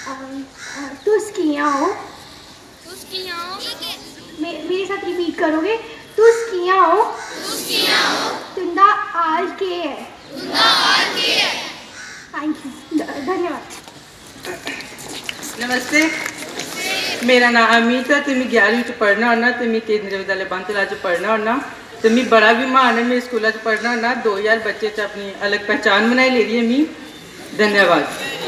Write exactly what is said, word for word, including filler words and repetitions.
तुस कियां हो? तुस कियां हो? मेरे साथ रिपीट करोगे? तुस कियां हो? तुस कियां हो? तुंदा हाल केह् है? तुंदा हाल केह् है? थैंक यू, धन्यवाद। नमस्ते, मेरा नाम अमित है। तो मैं ग्यारहवीं च पढ़ना होना, तो मैं केंद्रीय विद्यालय बंतला च पढ़ना होना। तो मैं बड़ा भी मान है, मैं स्कूल च पढ़ना होना। दो हज़ार बच्चे च अपनी अलग पहचान बनाई लेदी है। मी धन्यवाद।